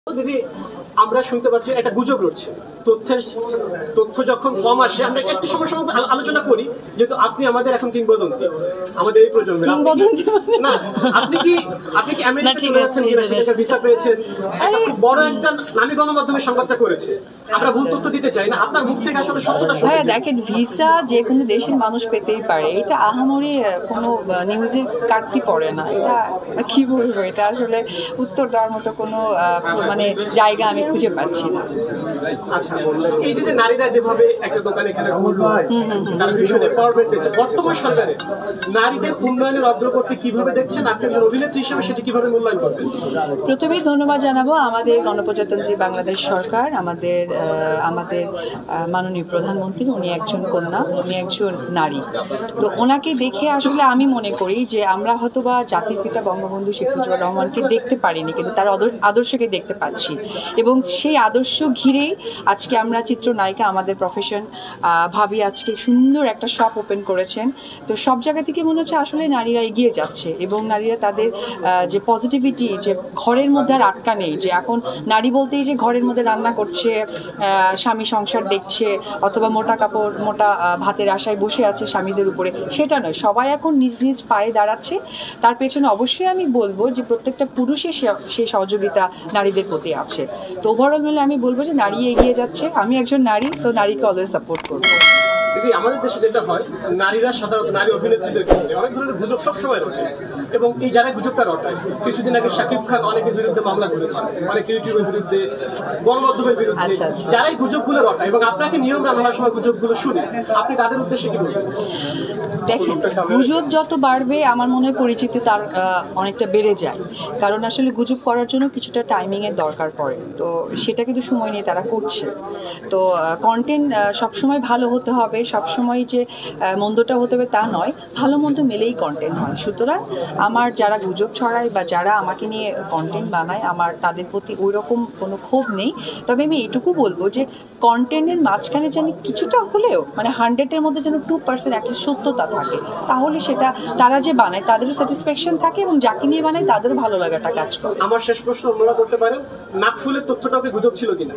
দিদি আমরা শুনতে পাচ্ছি একটা গুজব রয়েছে, তথ্য যখন কম আসে আমরা একটু সময় আলোচনা করি, যেহেতু আপনি আমাদের এখন কিংবদন্তি, আমাদের এই প্রজন্মের। না আপনি কি আমেরিকা চলে যাচ্ছেন কিনা, সেটা ভিসা পেয়েছেন, একটা খুব বড় একটা নামী গণমাধ্যমের সংবাদটা করেছে, আমরা ভুল তথ্য দিতে চাই না, আপনার মুখ থেকে আসলে সত্যটা শুনতে। হ্যাঁ দেখেন, ভিসা যে কোনো দেশের মানুষ পেতেই পারে, এটা আহামরি কোনো নিউজের কাটতি পড়ে না। এটা কি বলবো, এটা আসলে উত্তর দেওয়ার মতো কোনো মানে জায়গা আমি খুঁজে পাচ্ছি না। আচ্ছা, এই যে নারীরা যেভাবে একটা দোকানে এখানে তারা ভীষণ এম্পাওয়ারমেন্ট পেয়েছে, বর্তমান সরকারে নারীদের উন্নয়নের অগ্রগতি কিভাবে দেখছেন, আপনি একজন অভিনেত্রী হিসেবে সেটি কিভাবে মূল্যায়ন করবেন? প্রথমেই ধন্যবাদ জানাবো আমাদের গণপ্রজাতন্ত্রী বাংলাদেশ সরকার, আমাদের মাননীয় প্রধানমন্ত্রী। উনি একজন কন্যা, উনি একজন নারী। তো ওনাকে দেখে আসলে আমি মনে করি যে আমরা হয়তো বা জাতির পিতা বঙ্গবন্ধু শেখ মুজিবুর রহমানকে দেখতে পারিনি, কিন্তু তার আদর্শকে দেখতে পাচ্ছি, এবং সেই আদর্শ ঘিরেই আজকে আমরা চিত্রনায়িকা, আমাদের প্রফেশন ভাবি আজকে সুন্দর একটা শপ ওপেন করেছেন। তো সব জায়গা থেকে মনে হচ্ছে আসলে নারীরা এগিয়ে যাচ্ছে, এবং নারীরা তাদের যে পজিটিভিটি, যে ঘরের মধ্যে আর আটকা নেই, যে এখন নারী বলতেই যে ঘরের মধ্যে রান্না করছে, স্বামী সংসার দেখছে, অথবা মোটা কাপড় মোটা ভাতের আশায় বসে আছে স্বামীদের উপরে, সেটা নয়। সবাই এখন নিজ নিজ পায়ে দাঁড়াচ্ছে। তার পেছনে অবশ্যই আমি বলবো যে প্রত্যেকটা পুরুষের সেই সহযোগিতা নারীদের প্রতি আছে। তো ওভারঅল মিলে আমি বলবো যে নারী এগিয়ে যাচ্ছে। আমি একজন নারী, তো নারীকে অলওয়েজ সাপোর্ট করবো। দিদি, আমাদের দেশে যেটা হয়, নারীরা সাধারণত নারী অভিনেত্রীদের ক্ষেত্রে অনেক ধরনের গুজব সবসময় রয়েছে, এবং এই যারা গুজবটা রটায়, কিছুদিন আগে শাকিব খান অনেকের বিরুদ্ধে মামলা করেছে, অনেক ইউটিউবের বিরুদ্ধে, গণমাধ্যমের বিরুদ্ধে। যারাই গুজবগুলো রটায় এবং আপনাকে নিয়ম রান্নার সময় গুজবগুলো শুনে, আপনি তাদের উদ্দেশ্যে কি বলবেন? দেখেন, গুজব যত বাড়বে আমার মনে হয় পরিচিতি তার অনেকটা বেড়ে যায়, কারণ আসলে গুজব করার জন্য কিছুটা টাইমিংয়ের দরকার পড়ে। তো সেটা কিন্তু সময় নিয়ে তারা করছে। তো কন্টেন্ট সবসময় ভালো হতে হবে, সবসময় যে মন্দটা হতে হবে তা নয়, ভালো মন্দ মিলেই কন্টেন্ট হয়। সুতরাং আমার যারা গুজব ছড়ায় বা যারা আমাকে নিয়ে কন্টেন্ট বানায়, আমার তাদের প্রতি ওই রকম কোনো ক্ষোভ নেই। তবে আমি এটুকু বলবো যে কন্টেন্টের মাঝখানে যেন কিছুটা হলেও, মানে 100-এর মধ্যে যেন 2% অ্যাটলিস্ট সত্যতা থাকে, তাহলে সেটা তারা যে বানায় তাদেরও স্যাটিসফ্যাকশন থাকে, এবং যাকে নিয়ে বানায় তাদেরও ভালো লাগাটা কাজ করে। আমার শেষ প্রশ্ন আপনারা করতে পারেন, নাকফুলের তথ্যটাকে গুজব ছিল কিনা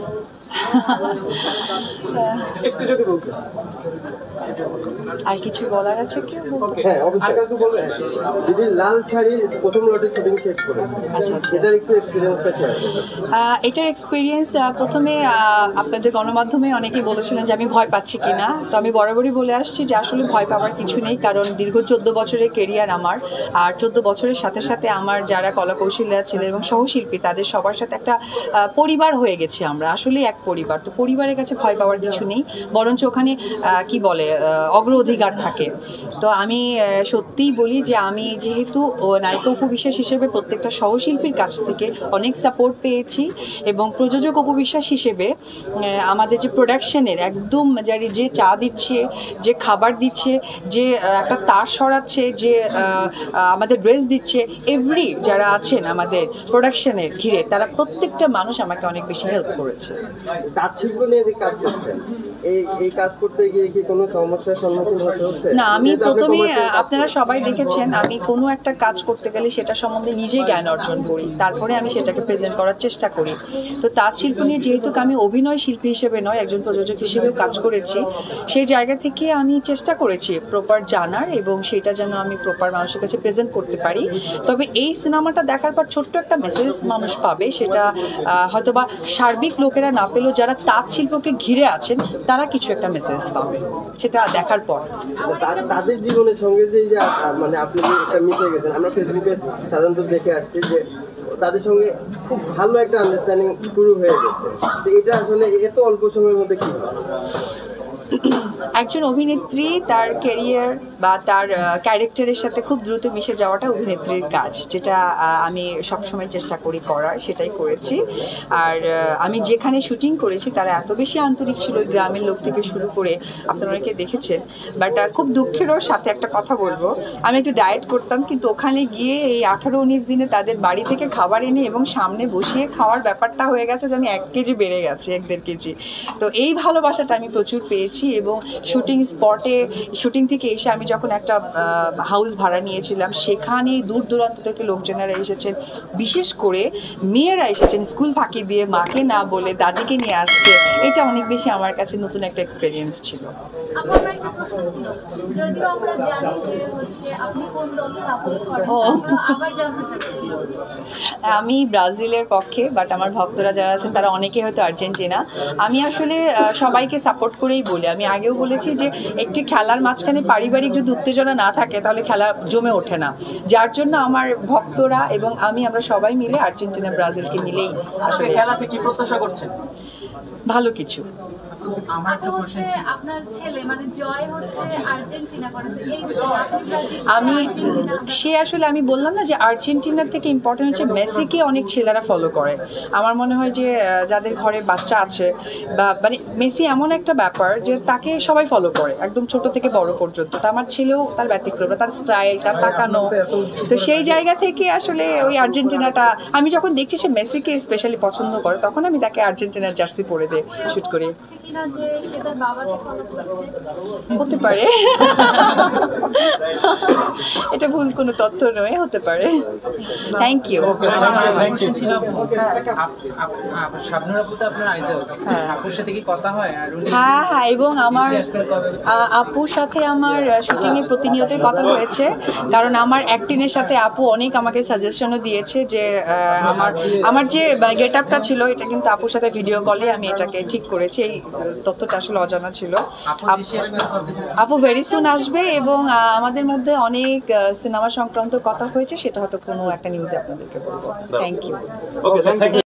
একটু যদি বলতেন। আর কিছু বলার আছে কি? হ্যাঁ, দিদি লাল শাড়ির প্রথম লটে শুটিং শেষ করে। আচ্ছা আচ্ছা, এটার একটু এক্সপিরিয়েন্সটা শেয়ার করুন। এটার এক্সপিরিয়েন্স প্রথমে আপনাদের গণমাধ্যমে অনেকেই বলেছিলেন যে আমি ভয় পাচ্ছি কিনা। তো আমি বরাবরই বলে আসছি যে আসলে ভয় পাওয়ার কিছু নেই, কারণ দীর্ঘ 14 বছরের কেরিয়ার আমার, আর 14 বছরের সাথে সাথে আমার যারা কলাকৌশলী ছিলেন এবং সহশিল্পী, তাদের সবার সাথে একটা পরিবার হয়ে গেছি আমরা, আসলে এক পরিবার। তো পরিবারের কাছে ভয় পাওয়ার কিছু নেই, বরঞ্চ ওখানে কি বলে অগ্রাধিকার থাকে। তো আমি সত্যিই বলি যে আমি যেহেতু নায়িকা উপবিশ্বাস হিসেবে প্রত্যেকটা সহশিল্পীর কাছ থেকে অনেক সাপোর্ট পেয়েছি, এবং প্রযোজক উপবিশ্বাস হিসেবে আমাদের যে প্রোডাকশনের একদম যে চা দিচ্ছে, যে খাবার দিচ্ছে, যে একটা তার সরাচ্ছে, যে আমাদের ড্রেস দিচ্ছে, এভরি যারা আছেন আমাদের প্রোডাকশনের ঘিরে, তারা প্রত্যেকটা মানুষ আমাকে অনেক বেশি হেল্প করেছে। এই কাজ করতে গিয়ে কি কোনো সমস্যার সম্মুখীন হতে হচ্ছে? না, আমি প্রথমে আপনারা সবাই দেখেছেন, আমি কোনো একটা কাজ করতে গেলে সেটা সম্বন্ধে নিজেই জ্ঞান অর্জন করি, তারপরে আমি সেটাকে প্রেজেন্ট করার চেষ্টা করি। তো তাঁত শিল্প নিয়ে যেহেতু আমি অভিনয় শিল্পী হিসেবে নয়, একজন প্রযোজক হিসেবেও কাজ করেছি, সেই জায়গা থেকে আমি চেষ্টা করেছি প্রপার জানার, এবং সেটা যেন আমি প্রপার মানুষের কাছে প্রেজেন্ট করতে পারি। তবে এই সিনেমাটা দেখার পর ছোট্ট একটা মেসেজ মানুষ পাবে, সেটা হয়তোবা সার্বিক লোকেরা না পেলেও যারা তাঁত শিল্পকে ঘিরে আছেন তারা কিছু একটা মেসেজ পাবে সেটা দেখার পর। তাদের জীবনের সঙ্গে যে মানে আপনি একটা মিশে গেছেন, আমরা ফেসবুকে সাধারণত দেখে আসছি যে তাদের সঙ্গে খুব ভালো একটা আন্ডারস্ট্যান্ডিং শুরু হয়ে গেছে। তো এটা আসলে এত অল্প সময়ের মধ্যে কি হয়? একজন অভিনেত্রী তার ক্যারিয়ার বা তার ক্যারেক্টারের সাথে খুব দ্রুত মিশে যাওয়াটা অভিনেত্রীর কাজ, যেটা আমি সবসময় চেষ্টা করি করার, সেটাই করেছি। আর আমি যেখানে শুটিং করেছি তারা এত বেশি আন্তরিক ছিল, গ্রামের লোক থেকে শুরু করে, আপনারা অনেকে দেখেছেন। বাট খুব দুঃখেরও সাথে একটা কথা বলবো, আমি একটু ডায়েট করতাম, কিন্তু ওখানে গিয়ে এই 18-19 দিনে তাদের বাড়ি থেকে খাবার এনে এবং সামনে বসিয়ে খাওয়ার ব্যাপারটা হয়ে গেছে যে আমি 1 কেজি বেড়ে গেছি, 1-1.5 কেজি। তো এই ভালোবাসাটা আমি প্রচুর পেয়েছি, আসি এবং শুটিং থেকে এসে আমি যখন একটা হাউস ভাড়া নিয়েছিলাম, সেখানে দূর দূরান্ত থেকে লোকজনেরা এসেছেন, বিশেষ করে মেয়েরা এসেছেন স্কুল ফাঁকি দিয়ে, মাকে না বলে দাদিকে নিয়ে আসছে। এটা অনেক বেশি আমার কাছে নতুন একটা এক্সপেরিয়েন্স ছিল। আমার একটা প্রশ্ন ছিল, যদিও আমরা জানি যে আপনি কোন দল সাপোর্ট করেন, আবার জানতে চাচ্ছি। আমি ব্রাজিলের পক্ষে, বাট আমার ভক্তরা যারা আছেন তারা অনেকে হয়তো আর্জেন্টিনা। আমি আসলে সবাইকে সাপোর্ট করেই বলি। আমি আগেও বলেছি যে একটি খেলার মাঝখানে পারিবারিক যদি উত্তেজনা না থাকে তাহলে খেলা জমে ওঠে না, যার জন্য আমার ভক্তরা এবং আমরা সবাই মিলে আর্জেন্টিনা ব্রাজিলকে মিলেই আসলে খেলা থেকে কি প্রত্যাশা করছেন? ভালো কিছু। আমার একটা প্রশ্ন ছিল, আপনার ছেলে মানে জয় হচ্ছে আর্জেন্টিনা করে, আমি বললাম না যে আর্জেন্টিনার থেকে ইম্পর্টেন্ট হচ্ছে মেসিকে অনেক ছেলেরা ফলো করে। আমার মনে হয় যে যাদের ঘরে বাচ্চা আছে বা মানে মেসি এমন একটা ব্যাপার যে তাকে সবাই ফলো করে, একদম ছোট থেকে বড় পর্যন্ত। তো আমার ছেলেও তার ব্যতিক্রম, তার স্টাইল, তার তাকানো। তো সেই জায়গা থেকে আসলে ওই আর্জেন্টিনাটা আমি যখন দেখছি সে মেসিকে স্পেশালি পছন্দ করে, তখন আমি তাকে আর্জেন্টিনার জার্সি পরে দিয়ে শুট করি। হতে পারে, এটা ভুল কোনো তথ্য নয়, হতে পারে। Thank you. হ্যাঁ, এবং আমার আপুর সাথে আমার শুটিং এ প্রতিনিয়তই কথা হয়েছে, কারণ আমার অ্যাক্টিংয়ের সাথে আপু অনেক আমাকে সাজেশনও দিয়েছে যে আমার যে গেট আপটা ছিল এটা কিন্তু আপুর সাথে ভিডিও কলে আমি এটাকে ঠিক করেছি। এই তথ্যটা আসলে অজানা ছিল। আপু ভেরি সুন আসবে এবং আমাদের মধ্যে অনেক সিনেমা সংক্রান্ত কথা হয়েছে, সেটা হয়তো কোনো একটা নিউজে আপনাদেরকে বলবো। Thank you.